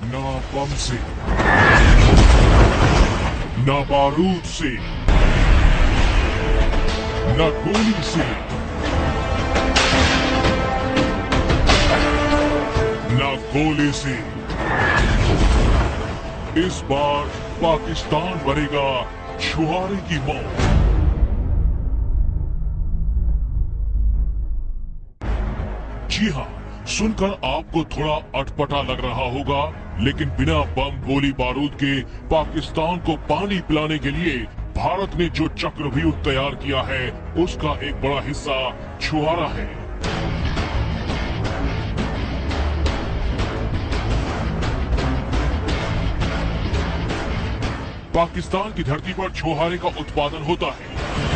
ना बम से, ना बारूद से, ना गोली से, ना गोले से। इस बार पाकिस्तान मरेगा छुहारे की मौत। जी हाँ, सुनकर आपको थोड़ा अटपटा लग रहा होगा, लेकिन बिना बम गोली बारूद के पाकिस्तान को पानी पिलाने के लिए भारत ने जो चक्रव्यूह तैयार किया है, उसका एक बड़ा हिस्सा छुहारा है। पाकिस्तान की धरती पर छुहारे का उत्पादन होता है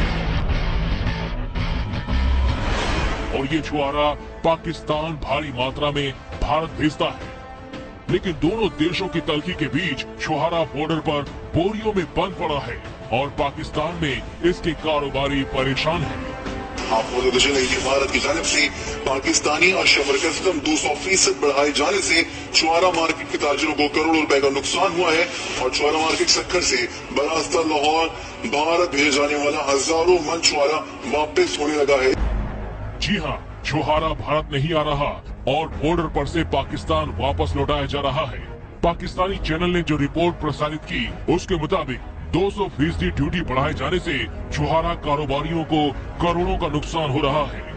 और ये छुहारा पाकिस्तान भारी मात्रा में भारत भेजता है, लेकिन दोनों देशों की तल्खी के बीच छुहारा बॉर्डर पर बोरियों में बंद पड़ा है और पाकिस्तान में इसके कारोबारी परेशान हैं। आपको पता चले कि भारत की जानिब से पाकिस्तानी अशमर कस्टम 200% बढ़ाए जाने से छुहारा मार्केट के ताजिरों को करोड़ों रुपए का नुकसान हुआ है और छुहारा मार्केट सक्कर से बरास्ता लाहौर भारत भेजे जाने वाला हजारों मन छुहारा वापस होने लगा है। जी हाँ, छुहारा भारत नहीं आ रहा और बॉर्डर पर से पाकिस्तान वापस लौटाया जा रहा है। पाकिस्तानी चैनल ने जो रिपोर्ट प्रसारित की, उसके मुताबिक 200% ड्यूटी बढ़ाए जाने से छुहारा कारोबारियों को करोड़ों का नुकसान हो रहा है।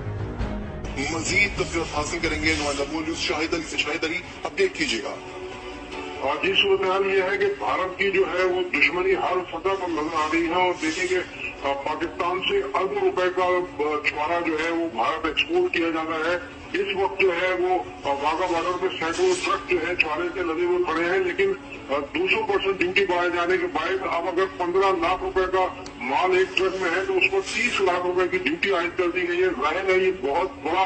मजीद तफसीलात हासिल करेंगे नुमाइंदा न्यूज शाहिद अली से। शाहिद अली, अपडेट कीजिएगा। और जी सूरत हाल ये है कि भारत की जो है वो दुश्मनी हर सतह पर नजर आ रही है और देखेंगे पाकिस्तान से अरबों रुपए का छुहारा जो है वो भारत एक्सपोर्ट किया जाता है। इस वक्त जो है वो वाघा बॉर्डर में सैकड़ों ट्रक जो है छुहारे से लदे हुए खड़े हैं, लेकिन 200% ड्यूटी बढ़ाए जाने के बाद अब अगर 15 लाख रुपए का माल एक ट्रक में है तो उसको 30 लाख रुपए की ड्यूटी आयद कर दी गई है। जाहिर है ये बहुत बड़ा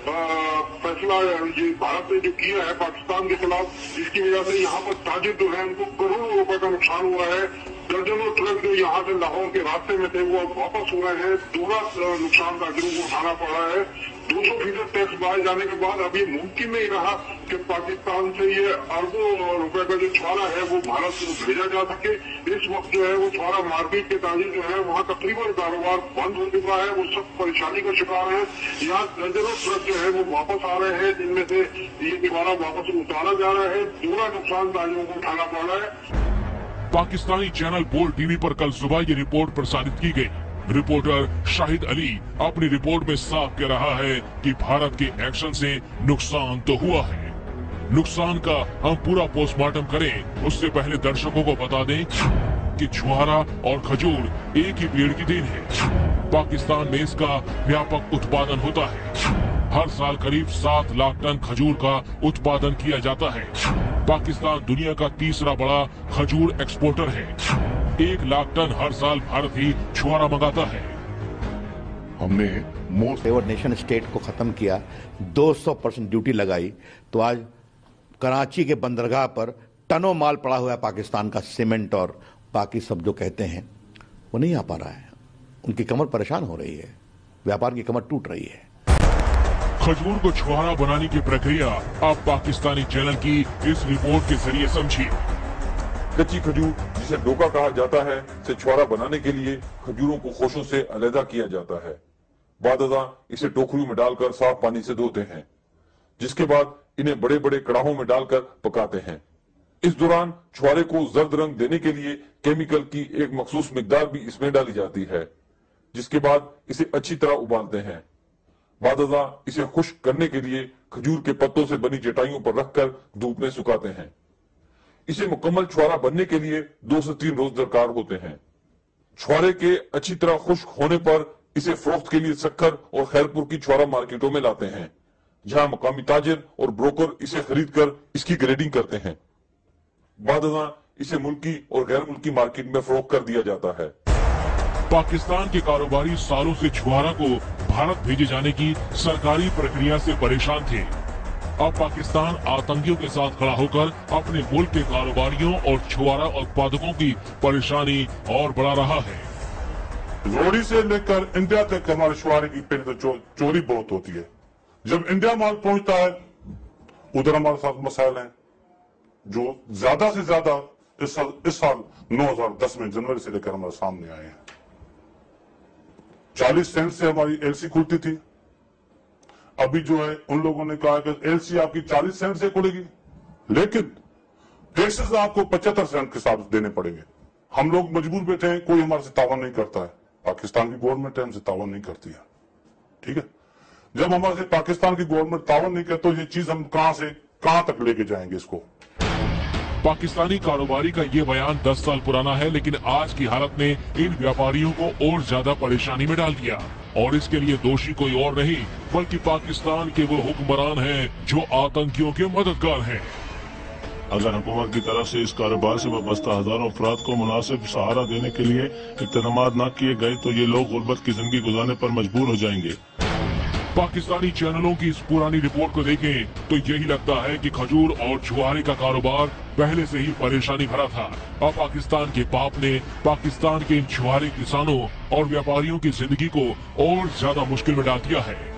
फैसला ये भारत ने जो किया है पाकिस्तान के खिलाफ, जिसकी वजह से यहाँ पर ताजिर जो है उनको करोड़ों रुपए का नुकसान हुआ है। दर्जनों ट्रक जो यहाँ से लाहौर के रास्ते में थे वो वापस हो रहे हैं। पूरा नुकसान ताजिरों को उठाना पड़ा है। 200% टैक्स बढ़ाए जाने के बाद अब ये मुमकिन नहीं रहा कि पाकिस्तान से ये अरबों रुपए का जो छुहारा है वो भारत को भेजा जा सके। इस वक्त जो है वो छुहारा मार्केट के ताजिर जो है वहाँ तकरीबन कारोबार बंद हो चुका है। वो सब परेशानी का शिकार है। यहाँ दर्जनों ट्रक जो है वो वापस आ रहे हैं, जिनमें से ये छुहारा वापस उतारा जा रहा है। पूरा नुकसान ताजिरों को उठाना पड़ रहा है। पाकिस्तानी चैनल बोल टीवी पर कल सुबह ये रिपोर्ट प्रसारित की गई। रिपोर्टर शाहिद अली अपनी रिपोर्ट में साफ कह रहा है कि भारत के एक्शन से नुकसान तो हुआ है। नुकसान का हम पूरा पोस्टमार्टम करें, उससे पहले दर्शकों को बता दें कि छुहारा और खजूर एक ही पेड़ की देन है। पाकिस्तान में इसका व्यापक उत्पादन होता है। हर साल करीब 7 लाख टन खजूर का उत्पादन किया जाता है। पाकिस्तान दुनिया का तीसरा बड़ा खजूर एक्सपोर्टर है। 1 लाख टन हर साल भारत ही छुहारा मंगाता है। हमने मोस्ट फेवर्ड नेशन स्टेट को खत्म किया, 200% ड्यूटी लगाई, तो आज कराची के बंदरगाह पर टनों माल पड़ा हुआ है पाकिस्तान का, सीमेंट और बाकी सब जो कहते हैं, वो नहीं आ पा रहा है। उनकी कमर परेशान हो रही है, व्यापार की कमर टूट रही है। खजूर को छुहारा बनाने की प्रक्रिया आप पाकिस्तानी चैनल की इस रिपोर्ट के जरिए समझिए। कच्ची खजूर, जिसे डोका कहा जाता है, से छुहारा बनाने के लिए खजूरों को खोशों से अलहदा किया जाता है। बादअज़ां इसे टोकरियों में डालकर साफ पानी से धोते हैं, जिसके बाद इन्हें बड़े बड़े कड़ाहों में डालकर पकाते हैं। इस दौरान छुहारे को जर्द रंग देने के लिए केमिकल की एक मखसूस मिकदार भी इसमें डाली जाती है, जिसके बाद इसे अच्छी तरह उबालते हैं। बादअज़ां इसे खुश्क करने के लिए खजूर के पत्तों से बनी चटाइयों पर रखकर धूप में सुखाते हैं। इसे मुकम्मल छुहारा बनने के लिए 2 से 3 रोज दरकार होते हैं। छुहारे के अच्छी तरह खुश्क होने पर इसे फरोख्त के लिए सक्खर और खैरपुर की छुहारा मार्केटों में लाते हैं, जहां मकामी ताजिर और ब्रोकर इसे खरीद कर इसकी ग्रेडिंग करते हैं। बादअज़ां इसे मुल्की और गैर मुल्की मार्केट में फरोख्त कर दिया जाता है। पाकिस्तान के कारोबारी सालों से छुहारा को भारत भेजे जाने की सरकारी प्रक्रिया से परेशान थे। अब पाकिस्तान आतंकियों के साथ खड़ा होकर अपने मुल्क के कारोबारियों और छुहारा उत्पादकों की परेशानी और बढ़ा रहा है। रोड़ी से लेकर इंडिया तक हमारे छुहारे की पहले तो चोरी बहुत होती है। जब इंडिया माल पहुंचता है, उधर हमारे साथ मसाइल हैं। जो ज्यादा से ज्यादा इस साल 2010 में जनवरी से लेकर हमारे सामने आए हैं। 40 सेंट से हमारी एलसी खुलती थी, अभी जो है उन लोगों ने कहा कि एलसी आपकी 40 सेंट से खुलेगी, लेकिन टैक्सेस आपको 75 सेंट के साथ देने पड़ेंगे। हम लोग मजबूर बैठे हैं, कोई हमारे से तावन नहीं करता है। पाकिस्तान की गवर्नमेंट हमसे तावन नहीं करती है। ठीक है, जब हमारे से पाकिस्तान की गवर्नमेंट तावन नहीं करती, तो ये चीज हम कहां से कहां तक लेके जाएंगे इसको। पाकिस्तानी कारोबारी का ये बयान 10 साल पुराना है, लेकिन आज की हालत ने इन व्यापारियों को और ज्यादा परेशानी में डाल दिया। और इसके लिए दोषी कोई और नहीं बल्कि पाकिस्तान के वो हुक्मरान हैं जो आतंकियों के मददगार हैं। अगर हुकूमत की तरफ से इस कारोबार से वाबस्ता हजारों अफराद को मुनासिब सहारा देने के लिए इक़दाम न किए गए तो ये लोग गुर्बत की जिंदगी गुजारने पर मजबूर हो जाएंगे। पाकिस्तानी चैनलों की इस पुरानी रिपोर्ट को देखें तो यही लगता है कि खजूर और छुआरे का कारोबार पहले से ही परेशानी भरा था। अब पाकिस्तान के पाप ने पाकिस्तान के इन छुआरे किसानों और व्यापारियों की जिंदगी को और ज्यादा मुश्किल में डाल दिया है।